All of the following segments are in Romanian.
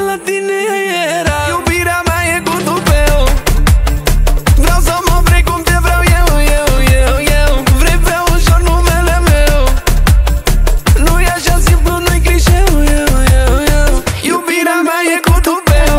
la tine era. Iubirea mea e cu tupeu. Vreau să mă vrei cum te vreau eu. Vrei pe ușor numele meu. Nu e așa simplu, nu-i clișeu. Iubirea mea e cu tupeu.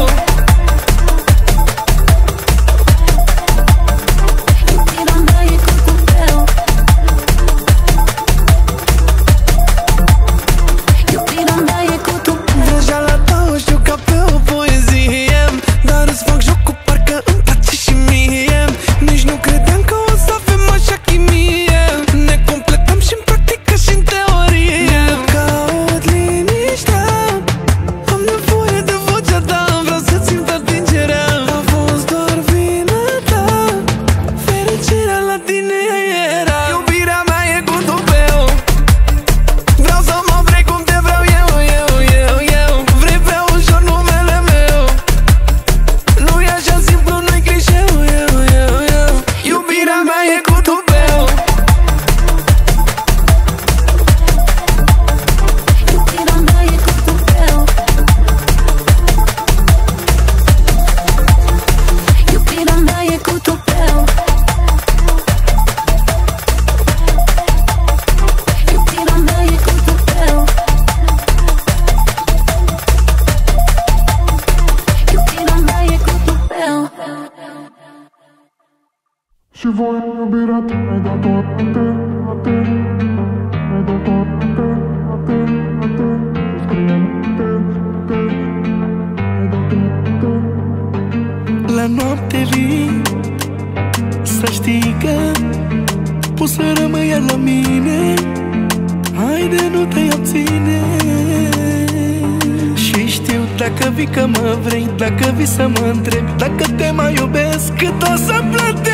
Și voi iubirea ta mi-ai dat toate, mi-ai dat toate, la noapte vii să știi că poți să rămâi la mine. Haide, nu te obține. Și știu dacă vii că mă vrei, dacă vii să mă întrebi dacă te mai iubesc, cât o să plătesc.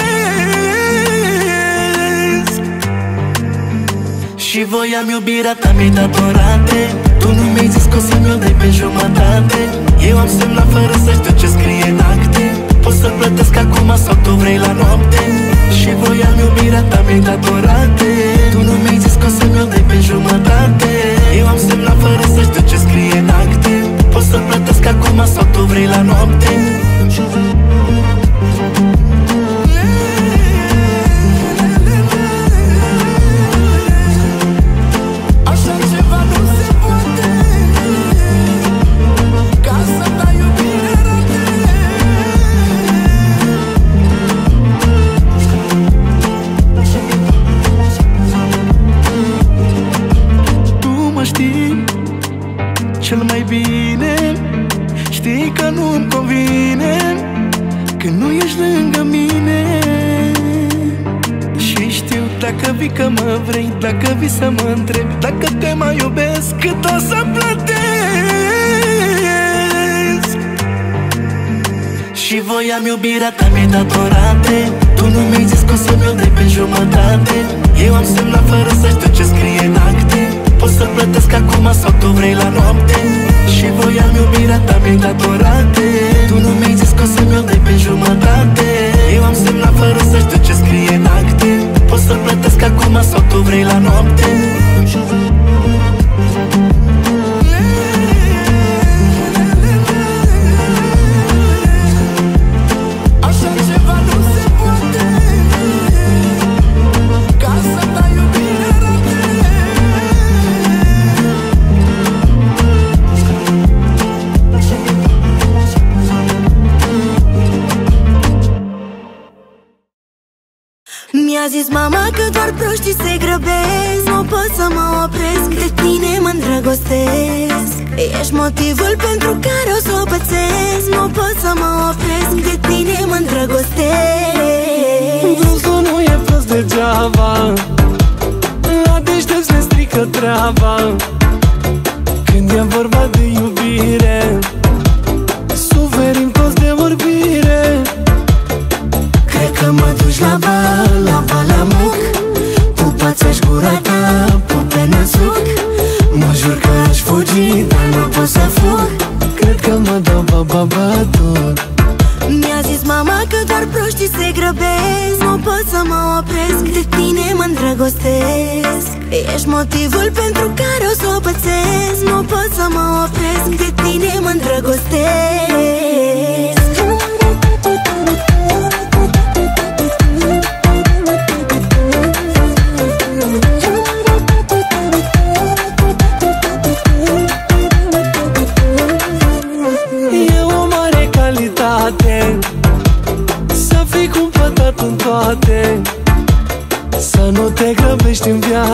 Și voiam iubirea ta, mi-ai dat o rate. Tu nu mi-ai zis că o să-mi o dai pe jumătate. Eu am semnat fără să știu ce scrie în acte. Poți să plătesc acum sau tu vrei la noapte. Și voiam iubirea ta, mi-ai dat o rate. Tu nu mi-ai zis că o să-mi o dai pe jumătate. Eu am semnat fără să știu ce scrie în acte. Poți să plătesc acum sau tu vrei la noapte. Cel mai bine știi că nu îmi convine când nu ești lângă mine. Și știu dacă vii că mă vrei, dacă vii să mă întrebi dacă te mai iubesc, cât o să plătesc. Și voiam iubirea ta, mi-ai dat o rate. Tu nu mi-ai zis că o să mi-o dai pe jumătate. Eu am semnat fără să știu ce scrie în acte. Poți să plătesc acum sau tu vrei la noapte. Și voiam iubirea ta, mi-ai dat o rate. Tu nu mi-ai zis că o să mi-o dai pe jumătate. Eu am semnat fără să știu ce scrie în acte. Poți să plătesc acum sau tu vrei la noapte. Mi-a zis mama că doar proștii se grăbesc. Nu pot să mă opresc, de tine mă îndrăgostesc. Ești motivul pentru care o să o pățesc. Nu pot să mă opresc, de tine mă îndrăgostesc. Vânzul nu e prost degeaba, la deștept se strică treaba. Când e vorba de iubire, suferim toți de vorbire. Cred că mă duci la balamuc. Pupați-aș gura ta, pupe năsuc. Mă jur că aș fugi, dar nu pot să fug. Cred că mă dau babatul. Mi-a zis mama că doar proștii se grăbesc. Nu pot să mă opresc, de tine mă îndrăgostesc. Ești motivul pentru care o să o pățesc. Nu pot să mă opresc, de tine mă îndrăgostesc.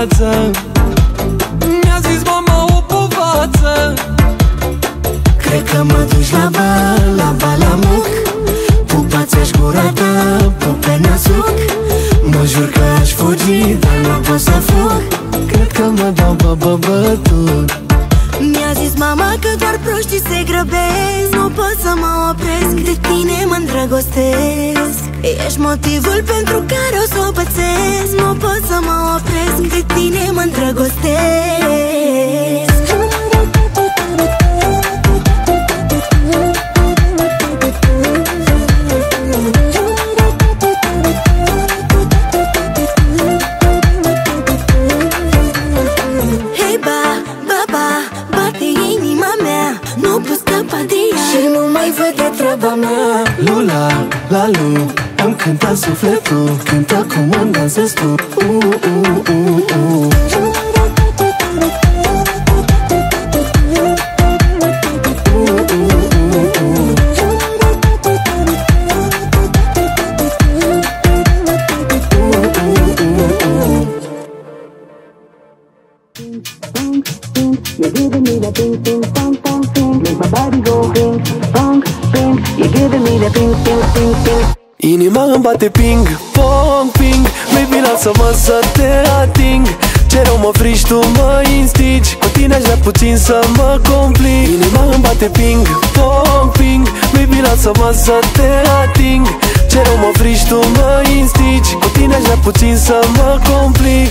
viață. Mi-a zis mama o povață. Cred că mă duci la balamuc. Pupați-aș gura ta, pupe nasuc. Mă jur că aș fugi, dar nu pot să fug. Cred că mă dau bătut. Mi-a zis mama că doar proștii se grăbesc. Nu pot să mă opresc, de tine mă îndrăgostesc. Ești motivul pentru care o să o pățesc. Nu pot să mă opresc, de tine mă îndrăgostesc. Lula, la lu, îmi cântă sufletul. Cântă cum îmi dansezi tu. You're giving me that ping, ping, pong, pong, ping. Make my body go ping, pong, ping. You're giving me that ping, ping, ping, ping. Inima îmi bate ping, pong, ping. Baby, lasă-mă să te ating. Ce rău mă frici, tu mă instigi. Cu tine aș vrea puțin să mă complic. Inima îmi bate ping, pong, ping. Baby, lasă-mă să te ating. Ce rău mă frici, tu mă instigi. Cu tine aș vrea puțin să mă complic.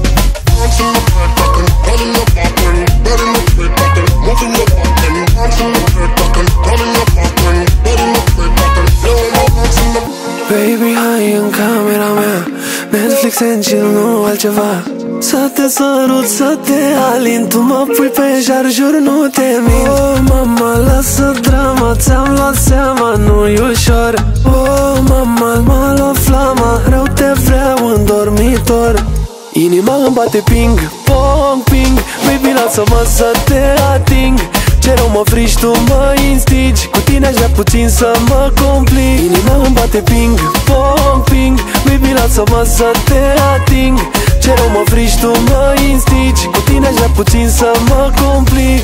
Baby, hai în camera mea, Netflix and chill, nu altceva. Să te sărut, să te alin. Tu mă pui pe jar, jur, nu te mint. Oh, mama, lasă drama, ți-am luat seama, nu-i ușor. Oh, mama, m-a luat flama, rău te vreau în dormitor. Inima îmi bate ping, pong, ping. Baby, lasă-mă să te ating. Ce rău mă frici, tu mă instigi. Cu tine aș vrea puțin să mă complic. Inima îmi bate ping, pong, ping. Baby, lasă-mă să te ating. Ce rău mă frici, tu mă instigi. Cu tine aș vrea puțin să mă complic.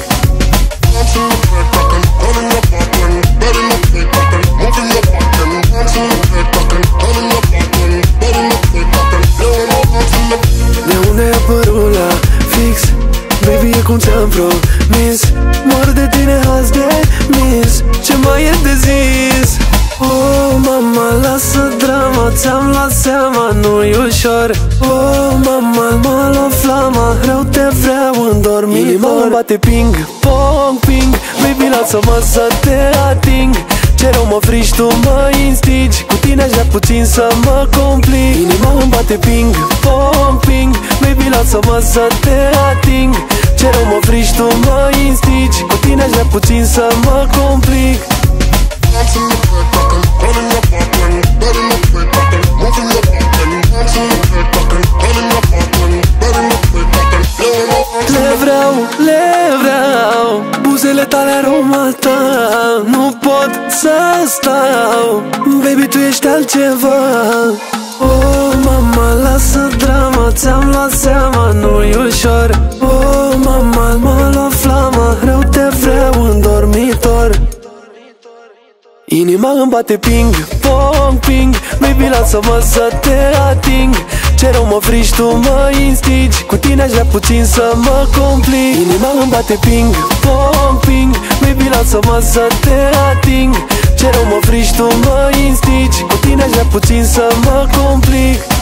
De unde e părula fix? Baby, e cum ți-am promis. Mor de tine azi de mis. Ce mai e de zis? Oh, mama, lasă drama, ți-am luat seama, nu-i ușor. Oh, mama, m-a luat flama, rău te vreau în dormitor. Inima îmi bate ping, pong, ping. Baby, lasă-mă să te ating. Ce rău mă frici, tu mă instigi. Cu tine aș vrea puțin să mă complic. Inima îmi bate ping, pong, ping. Baby, lasă-mă să te ating. Ce rău mă frici, tu mă instigi. Cu tine aș vrea puțin să mă complic. Le vreau buzele tale, aromata. Nu pot să stau. Baby, tu ești altceva. Oh, mama, lasă drama, ți-am luat seama, nu-i ușor. Oh, mama, m-a luat flama, rău te vreau în dormitor. Inima îmi bate ping, pong, ping. Baby, lasă-mă să te ating. Ce rău mă frici, tu mă instigi. Cu tine aș vrea puțin să mă complic. Inima îmi bate ping, pong, ping. Baby, lasă-mă să te ating. Ce rău mă frici, tu mă instigi. Cu tine aș vrea puțin să mă complic.